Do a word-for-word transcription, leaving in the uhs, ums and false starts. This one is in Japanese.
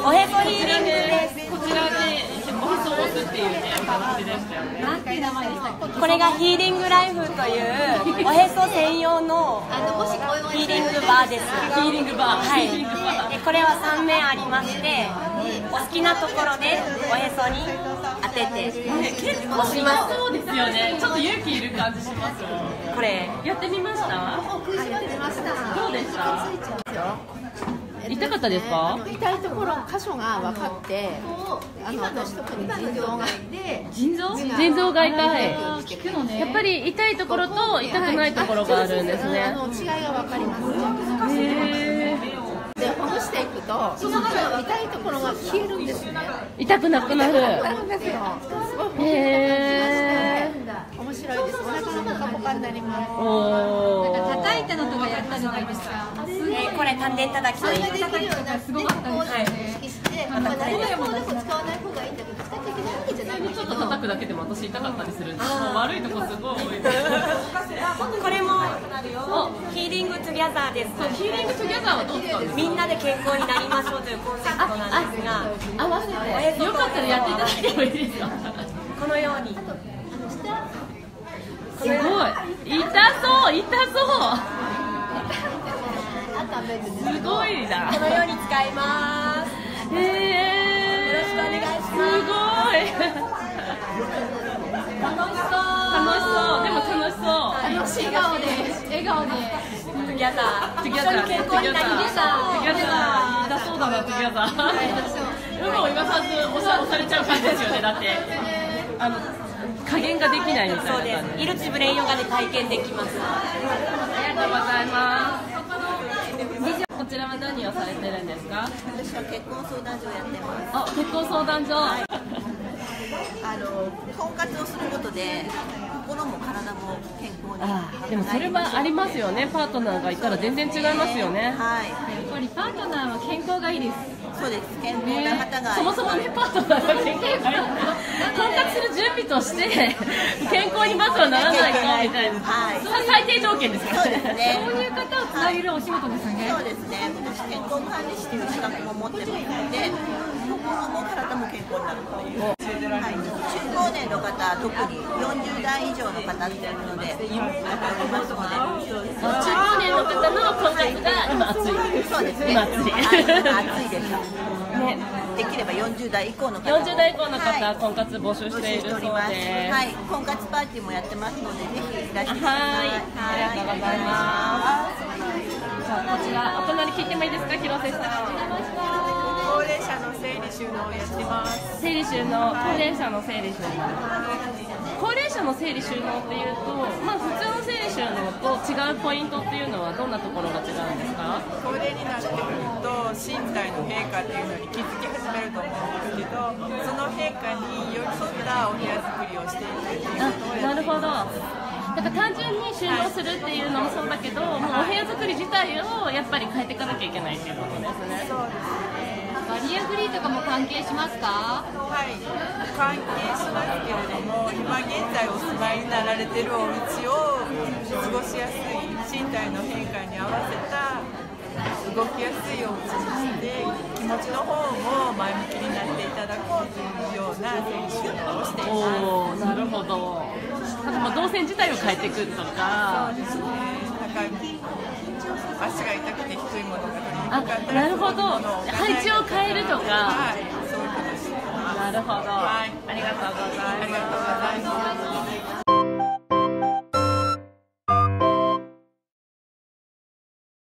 おへそヒーリングです。 こちらでおへそを押すっていうね、お話でしたよね。なんていう名前でしたっけ？ これがヒーリングライフというおへそ専用のヒーリングバーです。 ヒーリングバー。 はい。でこれはさんめんありまして、お好きなところでおへそに当てて結構します。そうですよね。ちょっと勇気いる感じします。 これやってみました？どうでした？痛かったですか？ 痛いところ箇所が分かって、あの私特に腎臓が腎臓腎臓が痛い。やっぱり痛いところと痛くないところがあるんですね。 あの違いが分かります。 へでほぐしていくと痛いところが消えるんですね。 痛くなくなる。 なるんですよ。すごいほぐしてへ面白いです。お腹がポカポカになります。 おー。 叩いたのとかやったじゃないですか。 えーこれ丹田叩きと言います。 すごかったですね。 意識して、まあ誰でもでも使わない方がいいんだけど、使っちゃいけないわけじゃないんだけど。 ちょっと叩くだけでも私痛かったりするんです。もう悪いとこすごい多いです。 これもヒーリングトゥギャザーです。 ヒーリングトゥギャザーはどう使うんですか？ みんなで健康になりましょうというコンセプトなんですが、 合わせてよかったらやっていただいてもいいですか？ このようにすごい痛そう痛そうすごいな。 このように使います。 へえ。 よろしくお願いします。 すごい。 楽しそう。 楽しそう。でも楽しそう。 楽しい笑顔で笑顔でトゥギャザー。 トゥギャザー。 健康になりましょう。 トゥギャザー。痛そうだなトゥギャザー。有無を言わさず押さ押されちゃう感じですよね。だってあの加減ができないみたいな。 そうです。イルチブレンヨガで体験できます。 ありがとうございます。こちらは何をされてるんですか？ 私は結婚相談所をやってます。 あ、結婚相談所。 あの婚活をすることで心も体も健康に。 あ、でもそれはありますよね。パートナーがいたら全然違いますよね。 はい。 やっぱりパートナーは健康がいいです。 そうです。健康な方が。 そもそもねパートナーが健康がいい。婚活する準備として健康にまずはならないとみたいな。 はい。 それは最低条件ですからそうですね。 そういう方をつなげるお仕事ですよね。 そうですね。私健康管理士という資格も持ってますので、心も体も健康になるという。はい。中高年の方、特によんじゅうだい以上の方っていうので、やっておりますので。 中高年の方の婚活が今熱い。 そうですね。 今熱い。 暑いです。 ね。 できればよんじゅうだい以降の方。 よんじゅうだい以降の方、 はい、 婚活募集しているそうです。 はい、婚活パーティーもやってますので、ぜひいらしてください。 はい、ありがとうございます。じゃあこちらお隣聞いてもいいですか、広瀬さん。 高齢者の整理収納をやってます。 整理収納、高齢者の整理収納。高齢者の整理収納っていうと、まあ普通の整理収納と違うポイントっていうのはどんなところが違うんですか？ 高齢になってくると身体の変化っていうのに気づき始めると思うんですけど、その変化に寄り添ったお部屋作りをしていくっていうことをやっています。 なるほど。だから単純に収納するっていうのもそうだけど、もうお部屋作り自体をやっぱり変えていかなきゃいけないっていうことですね。 そうですね。 バリアフリーとかも関係しますか？ はい、関係しますけれども、今現在お住まいになられてるお家を過ごしやすい身体の変化に合わせた動きやすいお家にして、気持ちの方も前向きになっていただこうというような整理収納をしています。 おー、なるほど。ただまあ動線自体を変えていくとか。 そうですね。なんか足が痛くて低いものが取りにくかあ、 ったら、 なるほど。配置を変えるとか。 はい、そういうことです。 なるほど。 はい、 ありがとうございます。 ありがとうございます。